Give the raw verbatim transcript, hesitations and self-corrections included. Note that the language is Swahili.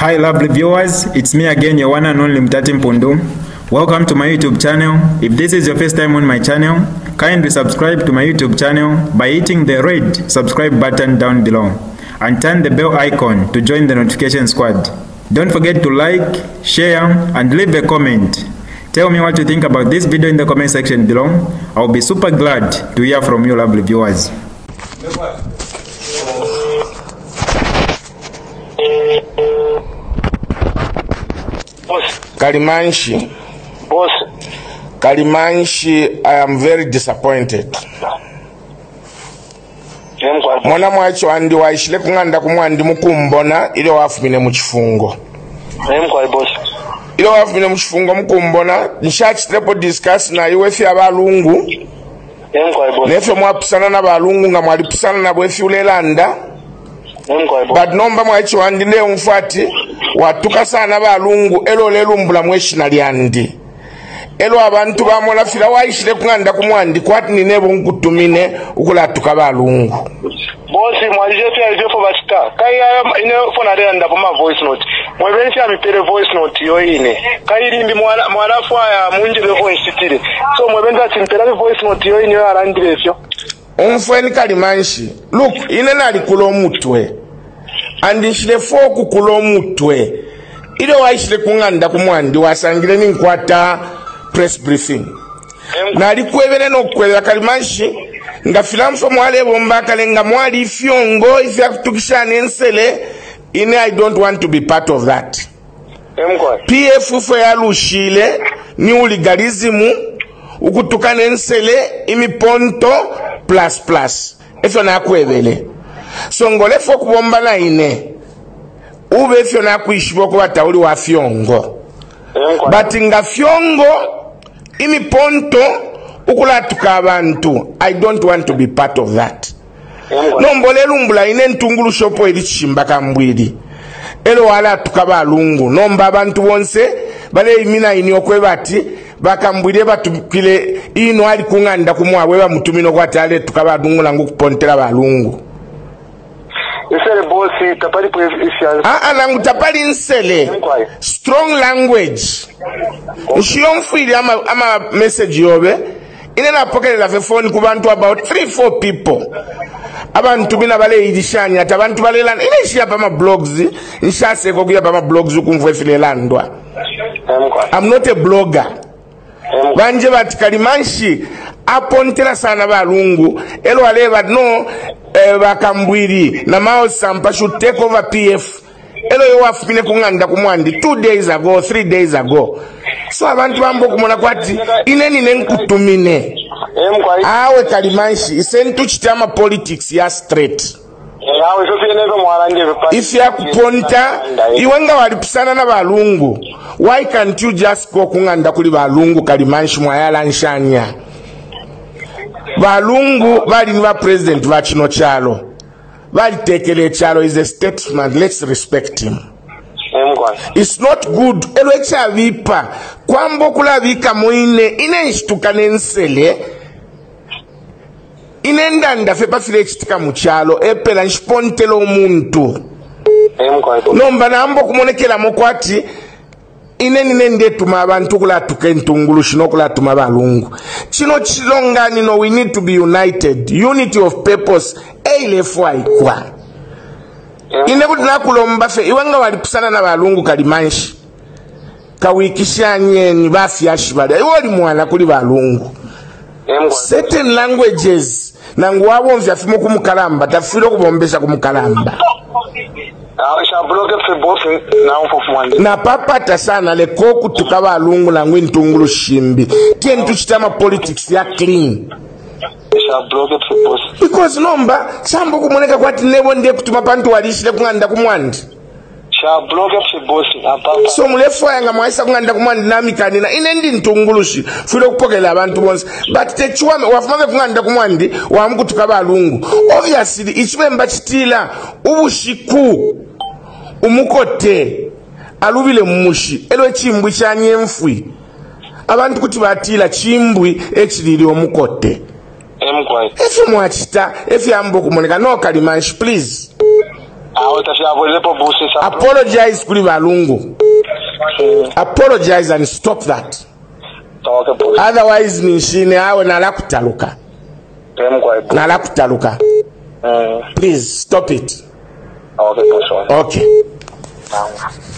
Hi lovely viewers, it's me again, your one and only Mutati Mpundu. Welcome to my YouTube channel. If this is your first time on my channel, kindly subscribe to my YouTube channel by hitting the red subscribe button down below and turn the bell icon to join the notification squad. Don't forget to like, share and leave a comment. Tell me what you think about this video in the comment section below. I'll be super glad to hear from you lovely viewers. Kalimanshi. Boss. Kalimanshi, I am very disappointed. Mwana mwacho andi waishile kunganda kumwandi mukumbona ile wafumine muchifungo. Nemkwali boss. Ile wafumine muchifungo mukumbona nshachitepo discuss na iwefi abalungu. Nemkwali boss. Nefe mwapusana na balungu nga mwalipusana na bwefi ulelanda. Nemkwali boss. But nomba mwacho andi leo mfati watuka sana balungu elo lelu mbula mweshi na liandi. Elo abantu bamona fila waishile kunganda kumwandi kwati ninebo nkutumine ukulatuka balungu. Bosi mwalije pia hivyo for basta. Kai ine fona renda poma voice note. Mwebensi amipele voice note yo ine. Kai limbi mwala mwala fwa ya munje befo insitire. So mwebenza timpela voice note yo ine yo arandire fyo. Umfweni Kalimanshi. Look, ine nali kulo mutwe. Andishile foku kulo mutwe. Ile waishile kunganda kumwandi wasangile ni nkwata press briefing. Nali kwebele no kwebele Kalimanshi. Nga filamfo mwale bombaka lenga mwali ifyongo ifya kutukishane ensele. Ine I don't want to be part of that. P F ufo ya lushile ni uligalizimu ukutukane ensele imiponto plus plus. Efyo na kwebele. So ngole fo kubomba na ine. Ube efyo na kuishibo kwa tauli wa fyongo. But nga fyongo imiponto ukulatuka abantu. I don't want to be part of that. Nombole lumbula ine ntungulu shopo edi Chishimba Kambwili. Elo wala tukaba lungu. Nomba abantu bonse bale imina ini okwe bati bakambwile batukile ino ali kunganda kumwawe ba mutumino kwa tale tukaba lungu langu kupontela balungu. Isele bosi tapali po ifya. Ah ah langu tapali nsele. Strong language. Nshiyomfili ama ama message yobe. Ine na pocket la phone kubantu about three four people. Abantu bina bale idishanya ati abantu bale lan ine shia pa ma blogs nshase ko kuya pa ma blogs ukumvwe file landwa. I'm not a blogger. Banje bati Kalimanshi apontela sana balungu elo aleba no eh, bakambwili na mao sampa should take over P F elo yo wafine kunganda kumwandi two days ago three days ago. So abantu bambo kumona kwati ineni nenkutumine awe Kalimanshi isentu chitama politics ya straight. If ya kuponta iwenga walipusana na balungu, why can't you just go kunganda kuli balungu Kalimanshi mwayala nshanya? Balungu bali niwa president wa chino chalo, bali tekele chalo is a statesman, let's respect him. It's not good. Elo echa vipa kwambo kula vika muine ine nshituka nensele ine ndanda fepa file chitika muchalo epela nshipontelo umuntu nomba na ambo kumonekela mokwati ine nine ndetuma abantu kula tuke ntungulu shino kula tuma balungu chino chilongani no we need to be united, unity of purpose eilefwa ikwa. Ine kuti nakulomba fe iwanga walipusana na balungu Kalimanshi kawikishanye ni bafi ashibada iwoli mwana kuli balungu. Certain languages nangu wabo mvya fimo kumukalamba tafilo kubombesha kumukalamba na papata sana le koku tukaba balungu langu ntungulu shimbi tientu chitama politics ya clean. Because nomba sambo kumoneka kwati nebo ndiye kutuma pantu walishile kunganda kumwandi. So mulefo yanga mwaisa kunganda kumwandi namikani na inendi ntungulushi filo kupokela abantu bonse. But techuwame wafumame kunganda kumwandi wamuku tukaba balungu. Obviously ichibe mbachitila ubushiku umukote alubile mmushi elo chimbwi chanye mfwi abantu kuti batila chimbwi echilili omukote. If you watch that, if you are Kalimanshi, please. awo tafyabwelepo busi sa apologize kuli balungu. Apologize and stop that. okay boss Otherwise nishine awe nalakutaluka temkwa boss nalakutaluka mm please stop it. okay boss Okay. Thank you.